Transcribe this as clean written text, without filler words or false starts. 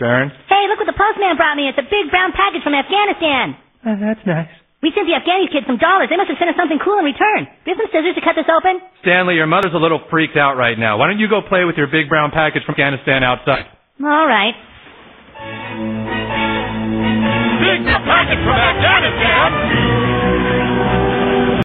Sharon. Hey, look what the postman brought me. It's a big brown package from Afghanistan. That's nice. We sent the Afghani kids some dollars. They must have sent us something cool in return. Do you have some scissors to cut this open? Stanley, your mother's a little freaked out right now. Why don't you go play with your big brown package from Afghanistan outside? All right. Big brown package from Afghanistan!